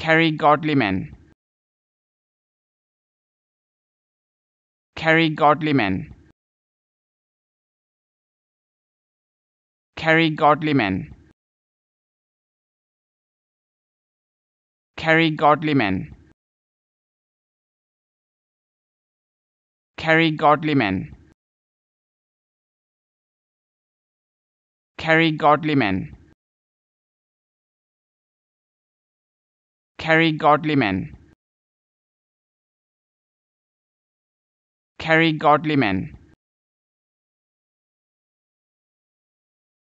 Carry godly men. Carry godly men. Carry godly men. Carry godly men. Carry godly men. Carry godly men. Carry godly men. Carry godly men.